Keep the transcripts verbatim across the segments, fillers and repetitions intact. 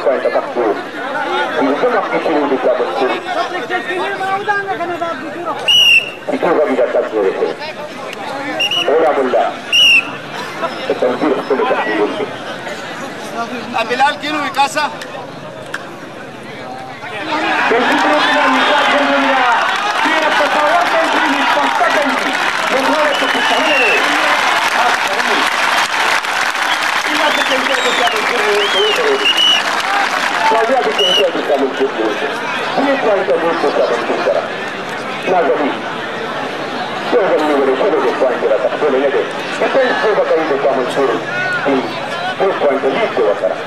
point attack tu. Bisa makisirin di kabel tu. Itu kami datang dari sini. Orang muda. Tertampil sudah tak tidur. Bilal kilo di casa. Dentro de la mitad de la tira pasada dentro de pasta dentro. Mejor que tu sangre. Hasta ahí. Y la que te quiere que sea el que todavía que te quiere que sea el que ni cuánto gusto sabe tu cara. Nada ni. Todo el número solo de cuánto la taxola y que este es todo que hay de camo sur. Y pues cuánto listo va a estar.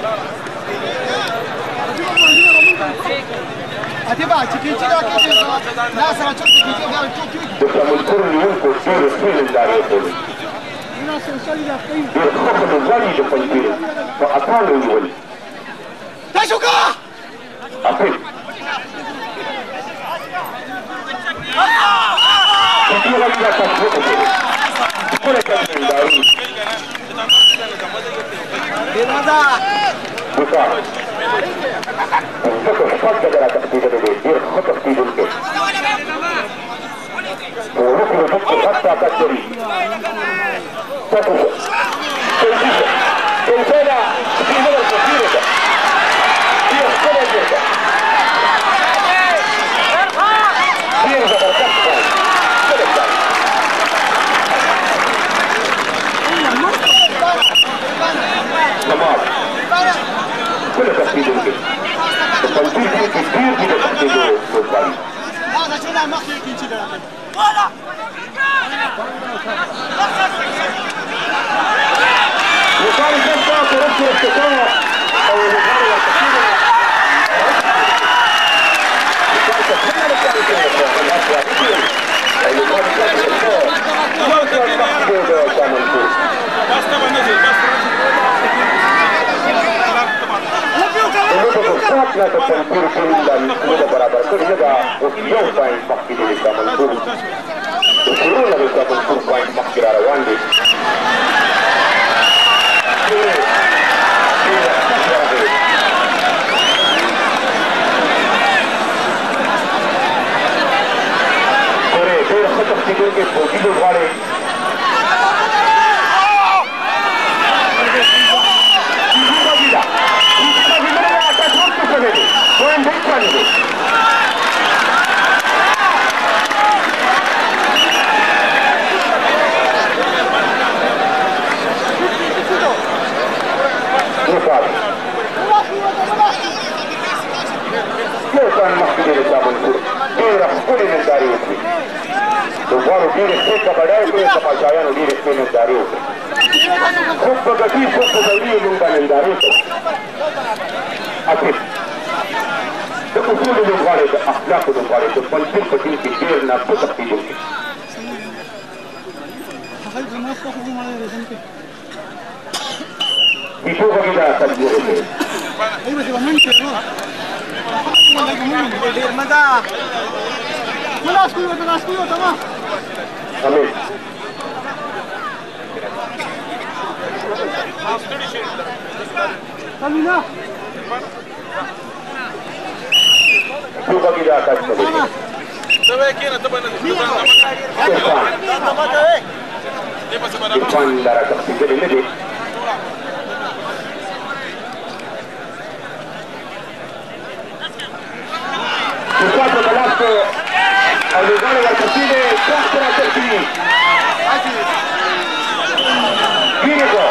هتبقى تكيتي لو كيتي لا سنه شفت تكيتي قال تشوفي بسم الكل ينقل في رسول الله يقول يخفض الغالي لفنجيل فأطالوا يولي تشوكا أقل كثيرا لا تفرقه كل كلمة دارون لماذا بكار انتكر فرد على تقديد البيت خطف في ذلك ونكر فكر حتى تجري تقف تنسيسة إنسانة في مدى الكثيرة في أسفل الجرده في الزبر كفة كل نمار كل تقديد البيت التنسيق كثير في تقديد البيت هذا شنو ما خليك كده ولا وصار الجنة ترسل التساوى أو المغارة والتسيرة وصار تسمير الثالثة والأسوأ بكير أو المغارة الثالثة وصار المحبوب كامل كور لا تنفير كل المسؤولة برابر كل هذا ويوم باين مخكي لكامل كور وشروع لكامل كور باين مخكي روان لي que poquito vale. كان مخکې د چا منصور ډېره ښکلې نندارې وکړې لوبغاړو ډېرې ښې کبډۍ وکړې تماشایانو ډېرې ښې نندارې وکړې څوک به ګټي څوک به ځایي موږ به نندارې کوو اخر د اصولو لوبغاړی د اخلاقو لوبغاړی د پنجشیر په ټیم کې ډېر ناپوهه ښکېدونکی پیشو غږی دا تدبیر وکړې مدى خلاص كله خلاص كله تمام امين امين شو بقي ده كاش تبي تبي كينا تبي إرفان دارا تقصير اللي Quattro Palazzo al rigore dal Cassile, quattro a Terpini. Chirico.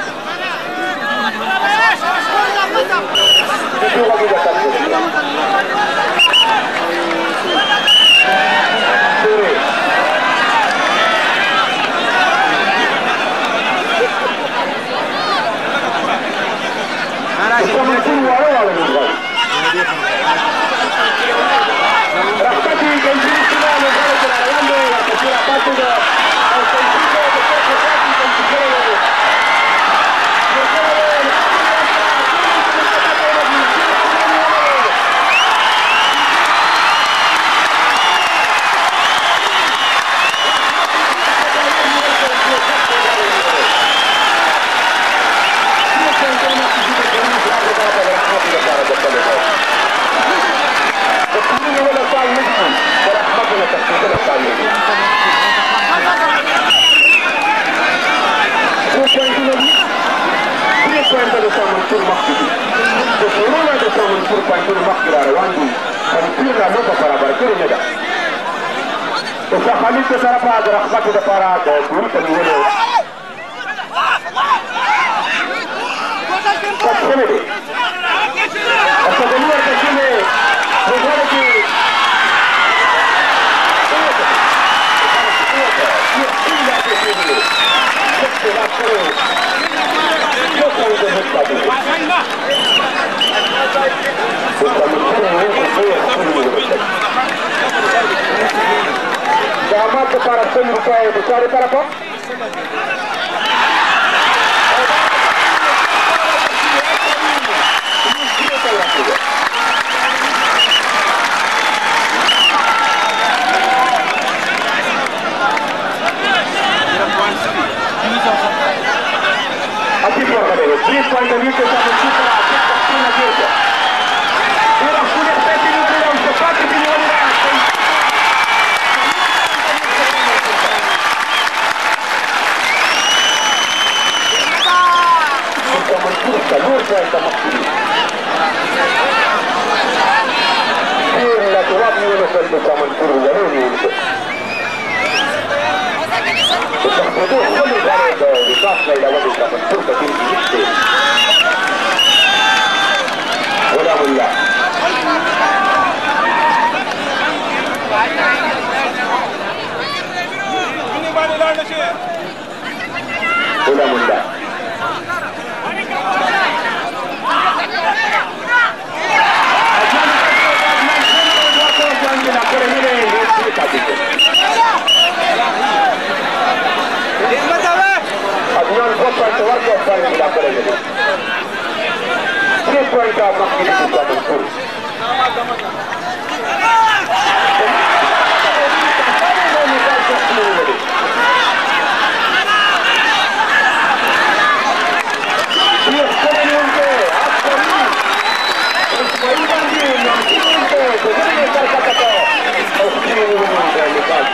Juga kita خالد ته سره په رحمت لپاره د دوی په نیولو پټ شوی دی اسدالي ورته شوی لوبغاړي کې damat para sel rupiah besar para apa? Aquí por favor, tres cuarenta minutos a la chupa, a la chupa. Era Julia Pepe y era un zapato que no era. Esta la تراب يونس التسامنتور ضروري يونس التخطيط كل ذلك بقاطع إلى وجه التسامنتور كثير جدا ولا بالله ولا بالله Adnan Kopa itu warga paling dilakukan ini. Three point of makin itu kamu pun. Dia sekarang ni, apa ni? Semuanya ni, nanti ni, begini kata-kata. Okey, ini dah lepas.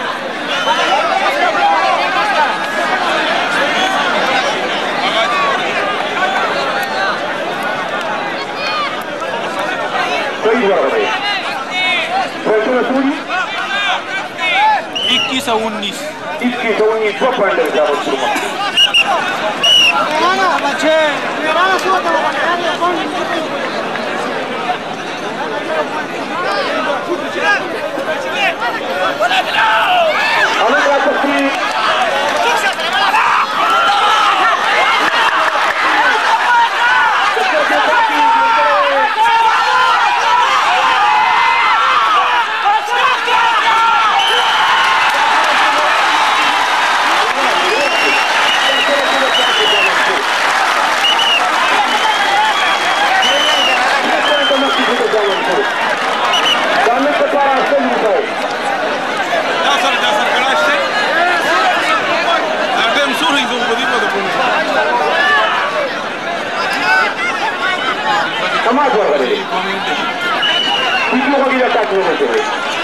इक्कीस और उन्नीस इक्कीस और उन्नीस दो पॉइंट लगा बच्चों में मेरा बच्चे मेरा सो तो अलग रास्ते Sama buat kali ini. Itu lagi dah tak boleh.